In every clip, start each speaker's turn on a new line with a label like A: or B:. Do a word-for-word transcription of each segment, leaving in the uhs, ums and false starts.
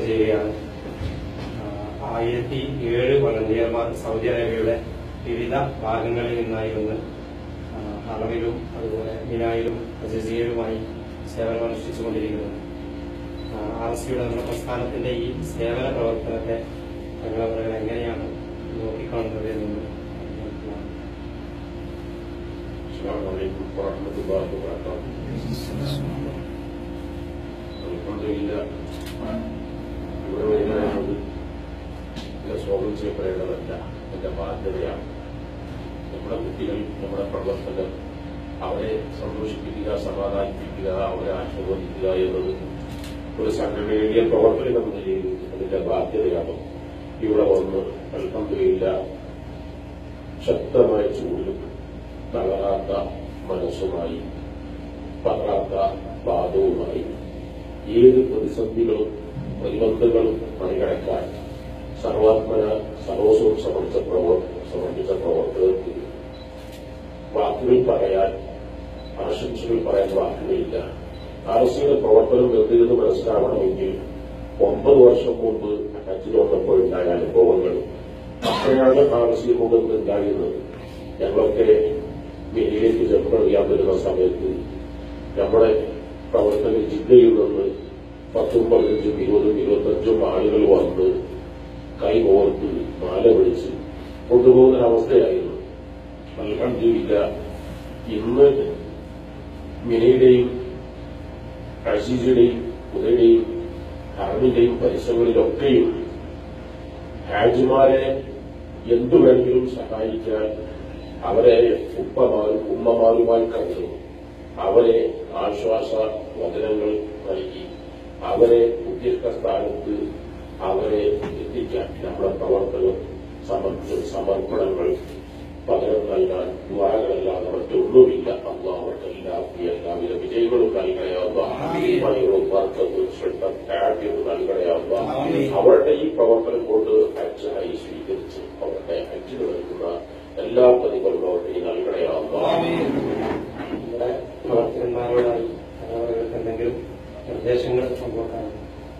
A: ചെയ്യുകയാണ്. ആയിരത്തി ഏഴ് വളണ്ടിയർമാർ സൗദി അറേബ്യയുടെ വിവിധ ഭാഗങ്ങളിൽ നിന്നായി വന്ന് ഹറമിലും അതുപോലെ മിനായിലും ജസീറയിലുമായി സേവനമനുഷ്ഠിച്ചുകൊണ്ടിരിക്കുന്നത്. ആർ എസ് സിയുടെ നമ്മുടെ പ്രസ്ഥാനത്തിന്റെ ഈ സേവന പ്രവർത്തനത്തെ തങ്ങളവர்கள் എങ്ങനെയാണ് നോക്കിക്കാണുന്നത് എന്നത്
B: സ്വാഗതം ചെയ്യപ്പെടേണ്ടതല്ല, എന്റെ ബാധ്യതയാണ്. നമ്മുടെ കുട്ടികൾ, നമ്മുടെ പ്രവർത്തകർ, അവരെ സന്തോഷിപ്പിക്കുക, സമാധാനിപ്പിക്കുക, അവരെ ആശീർവദിക്കുക എന്നത് ഒരു സംഘടനയിലെ പ്രവർത്തനം എന്ന നിലയിൽ അതിന്റെ ബാധ്യതയാണ്. ഇവിടെ വന്ന് അൽഹംദുലില്ലാ ശക്തമായ ചൂടിലും തളരാത്ത മനസ്സുമായി പകരാത്ത പാദവുമായി ഏത് പ്രതിസന്ധികളും പ്രതിബന്ധങ്ങളും മറികടക്കാൻ സർവാത്മന സർവസ്വം സമർപ്പിച്ച സമർപ്പിച്ച പ്രവർത്തകർക്ക് വാക്കുകൾ പറയാൻ, ആശംസകൾ പറയാൻ വാക്കുകളില്ല. ആർ എസ് സിയുടെ പ്രവർത്തനം എന്തിനെന്ന് മനസ്സിലാവണമെങ്കിൽ ഒമ്പത് വർഷം മുമ്പ് ഹജ്ജിൽ വന്നപ്പോഴുണ്ടായ അനുഭവങ്ങൾ അപ്പോഴാണ് ആർ എസ് സി മുഖത്ത് ഉണ്ടായിരുന്നത്. ഞങ്ങളൊക്കെ മിനിയിലേക്ക് ചെറുപ്പറിയാൻ വരുന്ന സമയത്ത് നമ്മുടെ പ്രവർത്തകർ ജില്ലയിൽ നിന്ന് പത്തും പതിനഞ്ചും ഇരുപതും ഇരുപത്തഞ്ചും ആളുകൾ വന്ന് കൈകോർത്ത് മാല പിടിച്ച് കൊണ്ടുപോകുന്നൊരവസ്ഥയായിരുന്നു. അൽഹംദുലില്ലാ ഇന്ന് മിനയുടെയും അസീസിയുടെയും ഉദയുടെയും ഹറമിന്റെയും പരിസരങ്ങളിലൊക്കെയും ഹാജിമാരെ എന്തു വേണമെങ്കിലും സഹായിക്കാൻ അവരെ ഉപ്പമാരും ഉമ്മമാരുമായി കണ്ടു, അവരെ ആശ്വാസ വചനങ്ങൾ നൽകി, അവരെ ഉദ്ദിഷ്ട സ്ഥാനത്ത് അവരെ എത്തിക്കാൻ നമ്മുടെ പ്രവർത്തകർ സമർപ്പിച്ച സമർപ്പണങ്ങൾ പകരം നൽകാൻ ദ്വാരകളല്ലാതെ മറ്റൊന്നുമില്ല. അള്ളാഹുവർക്ക് എല്ലാവർക്കും എല്ലാവിധ വിജയങ്ങളും നൽകണയാവുക, മണികളും വർക്കത്തും ശ്രദ്ധ നൽകണയാവുക. അവരുടെ ഈ പ്രവർത്തനം കൊണ്ട് ഹജ്ജായി സ്വീകരിച്ച് അവരുടെ ഹജ്ജിന് നൽകുന്ന എല്ലാ പ്രതിഫലവും അവരുടെ ഈ നൽകണയാവുക.
A: നമ്മുടെ പ്രവർത്തകന്മാരോടായി അവർക്ക് എന്തെങ്കിലും നിർദ്ദേശങ്ങൾ സംഭവിക്കാറുണ്ട്?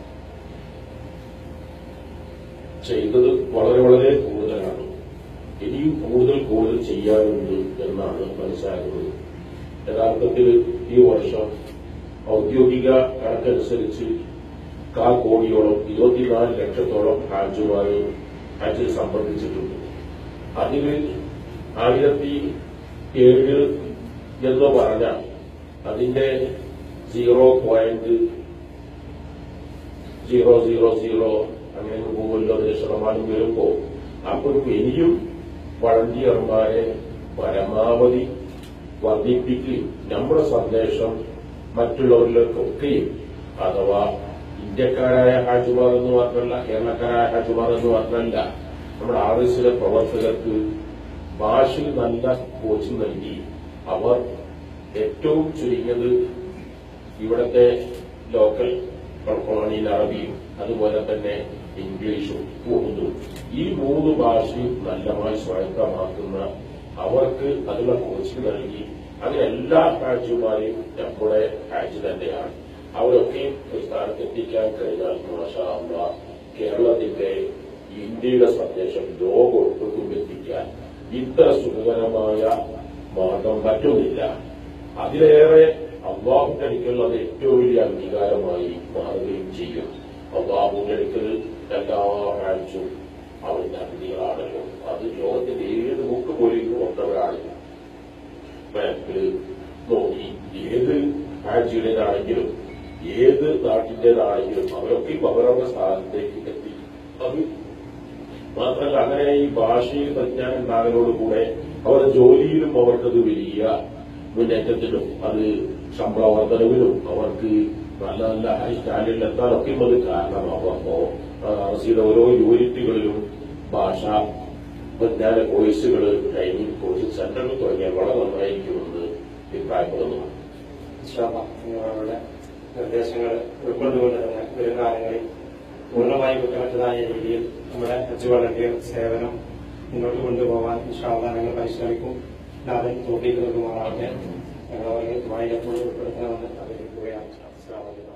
B: ചെയ്തത് വളരെ വളരെ കൂടുതലാണ്. ഇനിയും കൂടുതൽ കൂടുതൽ ചെയ്യാനുണ്ട് എന്നാണ് മനസ്സിലാക്കുന്നത്. യഥാർത്ഥത്തിൽ ഈ വർഷം ഔദ്യോഗിക കണക്കനുസരിച്ച് കാ കോടിയോളം ഇരുപത്തിനാല് ലക്ഷത്തോളം ഹാജിമാർ ഹജ്ജിൽ സംബന്ധിച്ചിട്ടുണ്ട്. അതിൽ ആയിരത്തി ഏഴ് എന്ന് പറഞ്ഞാൽ അതിന്റെ zero point zero zero zero അങ്ങനെ പോകുമല്ലോ. അതിന് ശതമാനം വരുമ്പോൾ അപ്പോഴും ഇനിയും വളണ്ടിയർമാരെ പരമാവധി വർദ്ധിപ്പിക്കുകയും നമ്മുടെ സന്ദേശം മറ്റുള്ളവരിലേക്കൊക്കെയും, അഥവാ ഇന്ത്യക്കാരായ ഹാജിമാർ എന്ന് മാത്രമല്ല, കേരളക്കാരായ ഹാജിമാർ എന്ന് മാത്രമല്ല, നമ്മുടെ ആർ എസ് സിയിലെ പ്രവർത്തകർക്ക് ഭാഷയിൽ നല്ല കോച്ചിങ് നൽകി അവർ ഏറ്റവും ചുരുങ്ങിയത് ഇവിടത്തെ ലോക്കൽ കൊളോണിയൽ അറബിയും അതുപോലെ തന്നെ ഇംഗ്ലീഷും ഉറുദും ഈ മൂന്ന് ഭാഷയും നല്ലമായി സ്വായത്തമാക്കുന്ന അവർക്ക് അതിനുള്ള കോച്ചിങ് നൽകി അങ്ങനെ എല്ലാ ഹാജിമാരെയും നമ്മുടെ ഹാജി തന്നെയാണ്. അവരൊക്കെയും ഒരു സ്ഥാനത്ത് എത്തിക്കാൻ കഴിഞ്ഞാൽ മാഷാ അല്ലാഹ് കേരളത്തിന്റെ ഇന്ത്യയുടെ സന്ദേശം ലോകമൊട്ടുക്കും എത്തിക്കാൻ ഇത്ര സുഖകരമായ മാർഗം പറ്റുന്നില്ല. അതിലേറെ അള്ളാഹുവിന്റെ അടുക്കലുള്ളത് ഏറ്റവും വലിയ അംഗീകാരമായി മാറുകയും ചെയ്യും. അള്ളാഹുവിന്റെ അടുക്കൽ എല്ലാ ആഴ്ചയും അവരുടെ അതിഥികളാണല്ലോ. അത് ലോകത്തിന്റെ ഏത് മുക്ക് പോലും കൊണ്ടവരാണ്. ബാങ്കില് നോക്കി ഏത് ആഴ്ചയുടേതാണെങ്കിലും ഏത് നാട്ടിന്റേതാണെങ്കിലും അവരൊക്കെ അവരവരുടെ സ്ഥാനത്തേക്ക് എത്തി. അത് മാത്രമല്ല, അങ്ങനെ ഈ ഭാഷയിൽ പരിജ്ഞാനം ഉണ്ടാകലോടുകൂടെ അവരുടെ ജോലിയിലും അവർക്കത് വലിയ മുന്നേറ്റത്തിനും അത് ശമ്പള വർധനവിനും അവർക്ക് നല്ല നല്ല ഹൈ സ്റ്റാൻഡേർഡിൽ എത്താനൊക്കെ അത് കാരണമാകും. അപ്പോ ആർസിയുടെ ഓരോ യൂണിറ്റുകളിലും ഭാഷാ വിജ്ഞാന കോഴ്സുകൾ, ട്രെയിനിങ് കോഴ്സ് സെന്ററുകൾ തുടങ്ങിയ വളരെ നന്നായിരിക്കുമെന്ന് അഭിപ്രായപ്പെടുന്നു.
A: നിങ്ങളുടെ നിർദ്ദേശങ്ങൾ ഉൾക്കൊണ്ടുകൊണ്ട് തന്നെ വരും കാലങ്ങളിൽ പൂർണ്ണമായി കുറ്റമറ്റതായ രീതിയിൽ നമ്മുടെ ഹജ്ജ് വളണ്ടിയർ സേവനം മുന്നോട്ട് കൊണ്ടുപോകാൻ ഇൻഷാ അല്ലാഹ് ഞങ്ങൾ പരിശ്രമിക്കും. നാഥൻ തോട്ടിക്ക് നൽകുമാറാവട്ടെ. ഞങ്ങൾ അവരെ വായിലെപ്പോഴും ഉൾപ്പെടുത്തണമെന്ന് അറിയിക്കുകയാണ്. അസ്സലാമു അലൈക്കും.